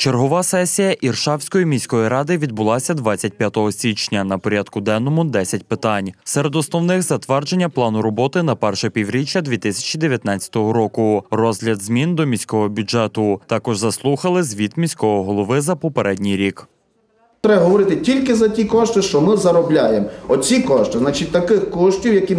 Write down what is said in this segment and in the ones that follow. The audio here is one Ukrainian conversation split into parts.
Чергова сесія Іршавської міської ради відбулася 25 січня. На порядку денному 10 питань. Серед основних – затвердження плану роботи на перше півріччя 2019 року, розгляд змін до міського бюджету. Також заслухали звіт міського голови за попередній рік. Треба говорити тільки за ті кошти, що ми заробляємо. Оці кошти, значить, таких коштів, які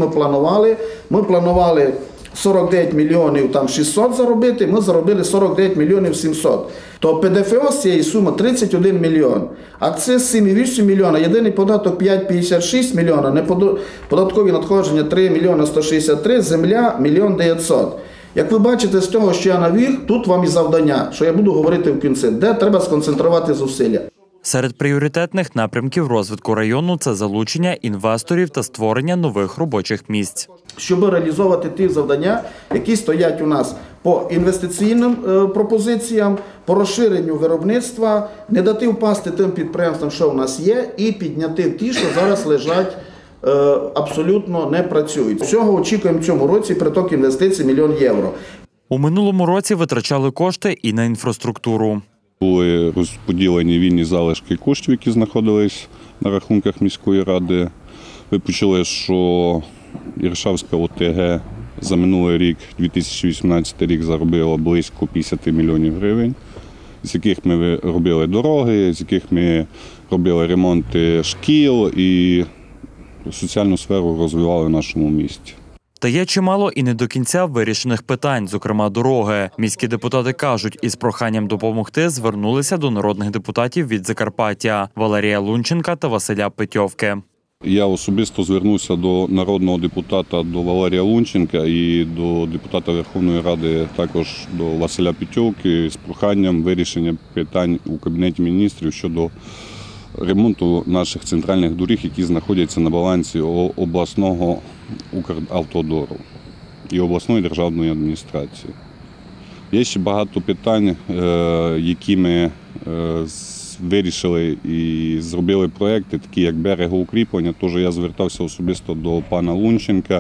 ми планували 49 мільйонів 600 заробити, ми заробили 49 мільйонів 700. То ПДФО з цієї суми 31 мільйон. Акциз 7,8 мільйона, єдиний податок 5,56 мільйона, неподаткові надходження 3 мільйона 163, земля 1 мільйон 900. Як ви бачите з того, що я навів, тут вам і завдання, що я буду говорити в кінці, де треба сконцентрувати зусилля. Серед пріоритетних напрямків розвитку району – це залучення інвесторів та створення нових робочих місць. Щоб реалізовувати ті завдання, які стоять у нас по інвестиційним пропозиціям, по розширенню виробництва, не дати впасти тим підприємствам, що у нас є, і підняти ті, що зараз лежать, абсолютно не працюють. Всього очікуємо в цьому році приток інвестицій – 1 мільйон євро. У минулому році витрачали кошти і на інфраструктуру. Були розподілені вільні залишки коштів, які знаходились на рахунках міської ради. Ви почули, що Іршавська ОТГ за минулий рік, 2018 рік, заробила близько 50 мільйонів гривень, з яких ми робили дороги, з яких ми робили ремонти шкіл і соціальну сферу розвивали в нашому місті. Та є чимало і не до кінця вирішених питань, зокрема дороги. Міські депутати кажуть, із проханням допомогти звернулися до народних депутатів від Закарпаття – Валерія Лунченка та Василя Петьовки. Я особисто звернувся до народного депутата, до Валерія Лунченка і до депутата Верховної Ради, також до Василя Петьовки з проханням вирішення питань у Кабінеті міністрів щодо ремонту наших центральних доріг, які знаходяться на балансі обласного Укравтодору і обласної державної адміністрації. Є ще багато питань, які ми вирішили і зробили проекти, такі як берегоукріплення. Тож я звертався особисто до пана Лунченка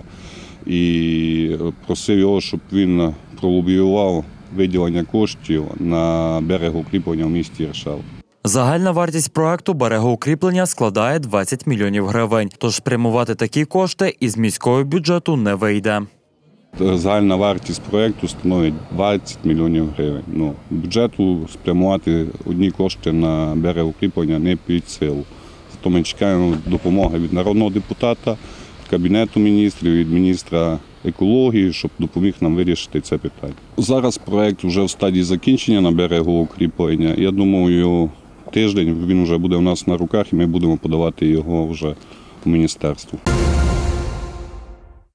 і просив його, щоб він пролобіював виділення коштів на берегоукріплення в місті Іршава. Загальна вартість проекту берегоукріплення складає 20 мільйонів гривень, тож спрямувати такі кошти із міського бюджету не вийде. Загальна вартість проекту становить 20 мільйонів гривень. Бюджету спрямувати одні кошти на берегоукріплення не під силу. Зато ми чекаємо допомоги від народного депутата, Кабінету міністрів, від міністра екології, щоб допоміг нам вирішити це питання. Зараз проект вже в стадії закінчення на берегоукріплення. Я думаю, тиждень він вже буде у нас на руках і ми будемо подавати його вже в міністерство.